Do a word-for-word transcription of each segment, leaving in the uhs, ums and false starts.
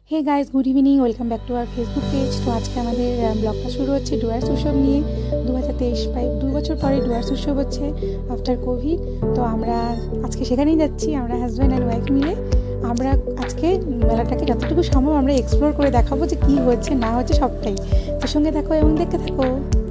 Hey guys good evening welcome back to our Facebook page. तो आज के हमारे ब्लगटा शुरू होच्छे डुआर्स उत्सव निये दो हज़ार तेईस प्राय दो बछर परे डुआर्स उत्सव होच्छे आफ्टार कोविड। तो आमरा आज के सेखानेई जाচ্ছি আমরা হাজব্যান্ড एंड ওয়াইফ मिले। আমরা আজকে মেলাটাকে যতটুকু সম্ভব আমরা এক্সপ্লোর করে দেখাবো যে কি হচ্ছে না হচ্ছে সবটাই। তো সঙ্গে থাকো এবং দেখতে থাকো।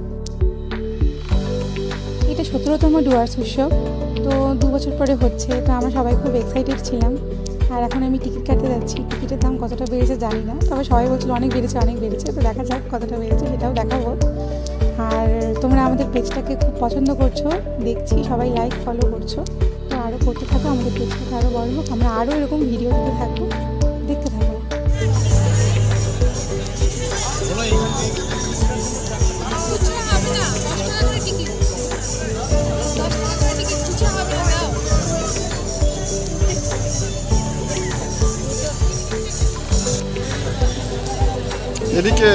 এটা সতেরোতম ডুয়ার্স उत्सव, তো দু বছর পরে হচ্ছে। তো আমরা সবাই খুব এক্সাইটেড ছিলাম। আর এখন আমি টিকিট কাটতে যাচ্ছি। টিকিটের দাম কতটা বেড়েছে জানি না, তবে সবাই বলছিল অনেক বেড়েছে অনেক বেড়েছে। তো দেখা যাক কতটা বেড়েছে সেটাও দেখাবো। আর তোমরা আমাদের পেজটাকে খুব পছন্দ করছো দেখছি, সবাই লাইক ফলো করছো। তো আরও করতে থাকো, আমাদের পেজটাকে আরও বড় হোক, আমরা আরও এরকম ভিডিও দিতে থাকবো, দেখতে থাকো। এদিকে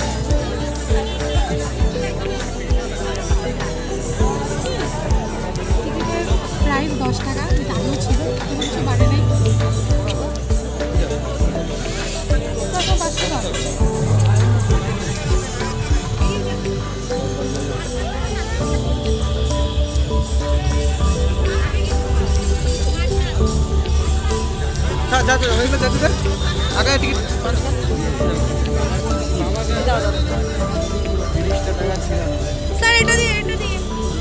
টিকিটের প্রাইস দশ টাকা, দামও ছিল, কিছু বাড়ে নেই। আগে টিকিট স্যার এটা দিয়ে এটা দিয়ে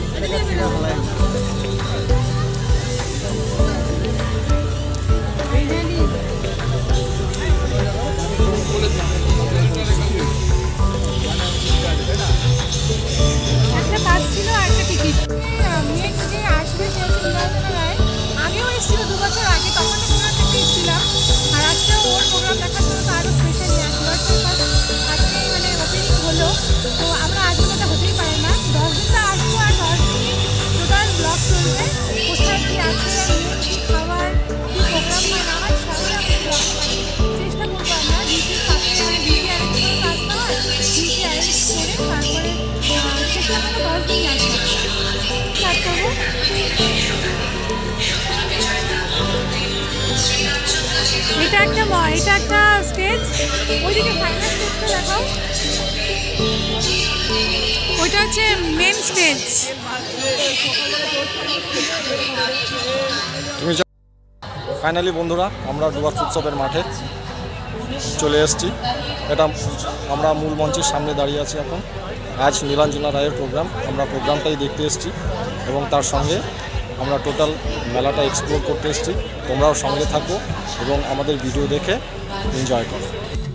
একটা পাস ছিল আর একটা টিকিট। মেন যে আসবে আগেও এসেছিল দু বছর আগে, তখন প্রোগ্রাম দেখতে এসেছিলাম। আর আজকে ওর প্রোগ্রাম দেখার জন্য তো আরও স্পেশালি আজকে মানে ওপেনিং হলো। তো আমরা আজকে এটা হতেই পারে না, দশ দিন তো আসবো আর দশ দিন টোটাল ব্লগ চলবে। কোথায় কী আছে, কী খাবার, কী প্রোগ্রাম হয় না হয় সবাই আমি ব্লগ চেষ্টা করবো। আমরা ডিউটির সাথে মানে ডিউটি অ্যারেঞ্জ করে কাজ হয়, ডিউটি অ্যারেঞ্জ করে তারপরে চেষ্টা করবো দশ দিন আসবো কাজ করবো। এটা একটা এটা একটা স্টেজ, ওইদিকে ফাইনাল স্টেজটা দেখাও। ওইটা হচ্ছে মেন স্টেজ। তুমি ফাইনালি বন্ধুরা আমরা ডুয়ার্স উৎসবের মাঠে চলে এসেছি। এটা আমরা মূল মঞ্চের সামনে দাঁড়িয়ে আছি এখন। আজ নীলাঞ্জনা রায়ের প্রোগ্রাম, আমরা প্রোগ্রামটাই দেখতে এসেছি এবং তার সঙ্গে আমরা টোটাল মেলাটা এক্সপ্লোর করতে এসেছি। তোমরাও সঙ্গে থাকো এবং আমাদের ভিডিও দেখে এনজয় করো।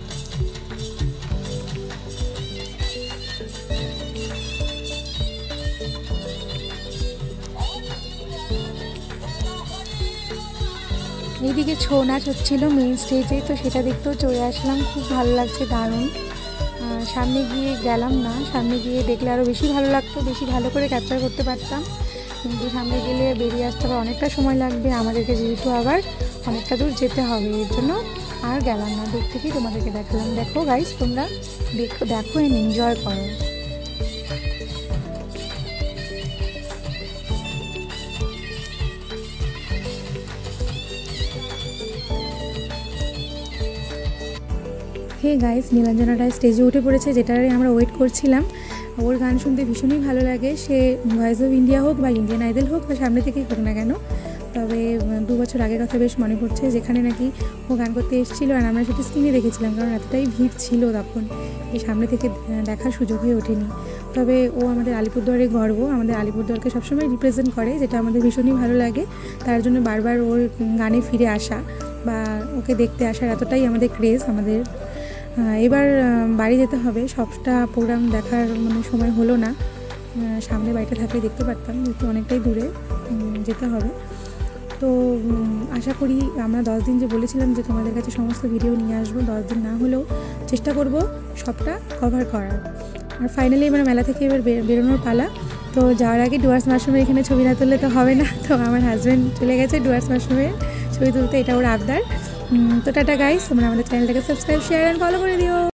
এইদিকে ছৌ নাচ হচ্ছিল মেইন স্টেজে, তো সেটা দেখতেও চলে আসলাম। খুব ভালো লাগছে, দারুণ। সামনে গিয়ে গেলাম না, সামনে গিয়ে দেখলে আরও বেশি ভালো লাগতো, বেশি ভালো করে ক্যাপচার করতে পারতাম। কিন্তু সামনে গেলে বেরিয়ে আসতে আবার অনেকটা সময় লাগবে আমাদেরকে, যেহেতু আবার অনেকটা দূর যেতে হবে। এর জন্য আর গেলাম না, দূর থেকেই তোমাদেরকে দেখালাম। দেখো গাইস, তোমরা দেখো দেখো এন্ড এনজয় করো। হে গাইস, নীলাঞ্জনা রায় স্টেজে উঠে পড়েছে, যেটারে আমরা ওয়েট করছিলাম। ওর গান শুনতে ভীষণই ভালো লাগে, সে ভয়েস অফ ইন্ডিয়া হোক বা ইন্ডিয়ান আইডল হোক বা সামনে থেকেই হোক না কেন। তবে দু বছর আগের কথা বেশ মনে পড়ছে, যেখানে নাকি ও গান করতে এসেছিলো আর আমরা সেটা স্ক্রিনে দেখেছিলাম, কারণ এতটাই ভিড় ছিল তখন এই সামনে থেকে দেখার সুযোগ হয়ে ওঠেনি। তবে ও আমাদের আলিপুরদুয়ারের গর্ব, আমাদের আলিপুরদুয়ারকে সবসময় রিপ্রেজেন্ট করে, যেটা আমাদের ভীষণই ভালো লাগে। তার জন্য বারবার ওর গানে ফিরে আসা বা ওকে দেখতে আসার এতটাই আমাদের ক্রেজ আমাদের। এবার বাড়ি যেতে হবে, সবটা প্রোগ্রাম দেখার মানে সময় হলো না। সামনে বাড়িটা থাকলে দেখতে পারতাম, যেহেতু অনেকটাই দূরে যেতে হবে। তো আশা করি আমরা দশ দিন যে বলেছিলাম যে তোমাদের কাছে সমস্ত ভিডিও নিয়ে আসবো, দশ দিন না হলেও চেষ্টা করব সবটা কভার করার। আর ফাইনালি এবার মেলা থেকে এবার বেরোনোর পালা। তো যাওয়ার আগে ডুয়ার্স মাশরুমের এখানে ছবি না তুললে তো হবে না। তো আমার হাজব্যান্ড চলে গেছে ডুয়ার্স মাশরুমের ছবি তুলতে, এটা ওর আবদার। তো টাটা গাইস, তোমরা আমাদের চ্যানেলটাকে সাবস্ক্রাইব, শেয়ার অ্যান্ড ফলো করে দিও।